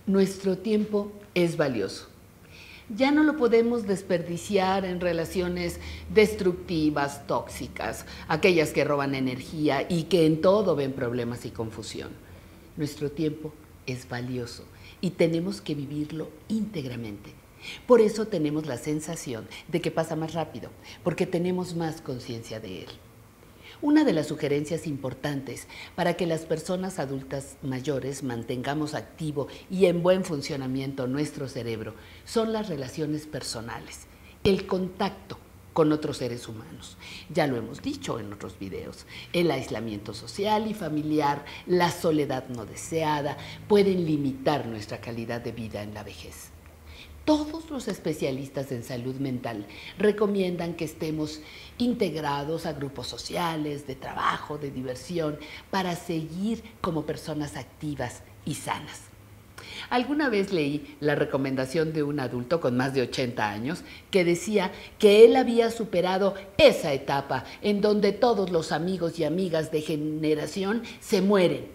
Nuestro tiempo es valioso. Ya no lo podemos desperdiciar en relaciones destructivas, tóxicas, aquellas que roban energía y que en todo ven problemas y confusión. Nuestro tiempo es valioso y tenemos que vivirlo íntegramente. Por eso tenemos la sensación de que pasa más rápido, porque tenemos más conciencia de él. Una de las sugerencias importantes para que las personas adultas mayores mantengamos activo y en buen funcionamiento nuestro cerebro son las relaciones personales, el contacto con otros seres humanos. Ya lo hemos dicho en otros videos, el aislamiento social y familiar, la soledad no deseada pueden limitar nuestra calidad de vida en la vejez. Todos los especialistas en salud mental recomiendan que estemos integrados a grupos sociales, de trabajo, de diversión, para seguir como personas activas y sanas. Alguna vez leí la recomendación de un adulto con más de 80 años que decía que él había superado esa etapa en donde todos los amigos y amigas de generación se mueren,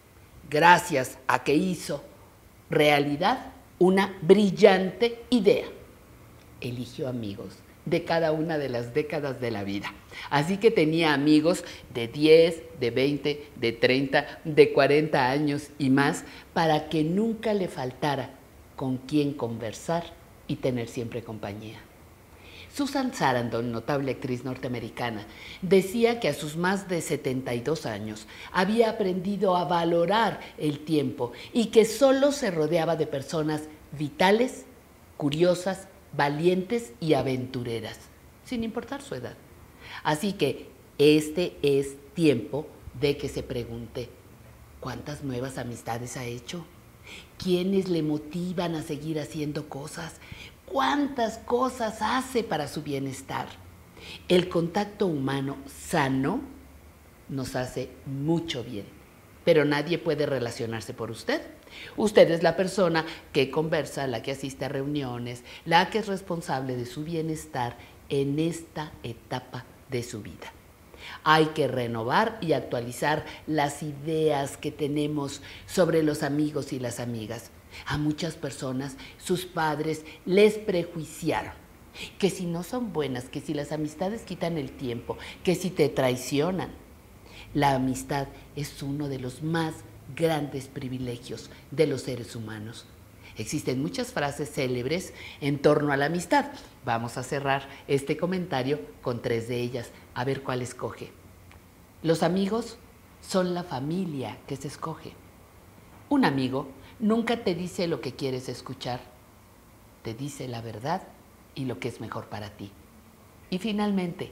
gracias a que hizo realidad una brillante idea. Eligió amigos de cada una de las décadas de la vida. Así que tenía amigos de 10, de 20, de 30, de 40 años y más para que nunca le faltara con quién conversar y tener siempre compañía. Susan Sarandon, notable actriz norteamericana, decía que a sus más de 72 años había aprendido a valorar el tiempo y que solo se rodeaba de personas vitales, curiosas, valientes y aventureras, sin importar su edad. Así que este es tiempo de que se pregunte, ¿cuántas nuevas amistades ha hecho? ¿Quiénes le motivan a seguir haciendo cosas? ¿Cuántas cosas hace para su bienestar? El contacto humano sano nos hace mucho bien, pero nadie puede relacionarse por usted. Usted es la persona que conversa, la que asiste a reuniones, la que es responsable de su bienestar en esta etapa de su vida. Hay que renovar y actualizar las ideas que tenemos sobre los amigos y las amigas. A muchas personas, sus padres les prejuiciaron que si no son buenas, que si las amistades quitan el tiempo, que si te traicionan. La amistad es uno de los más grandes privilegios de los seres humanos. Existen muchas frases célebres en torno a la amistad. Vamos a cerrar este comentario con 3 de ellas, a ver cuál escoge. Los amigos son la familia que se escoge. Un amigo nunca te dice lo que quieres escuchar, te dice la verdad y lo que es mejor para ti. Y finalmente,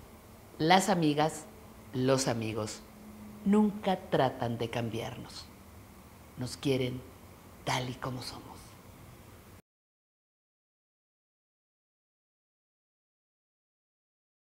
las amigas, los amigos, nunca tratan de cambiarnos. Nos quieren tal y como somos.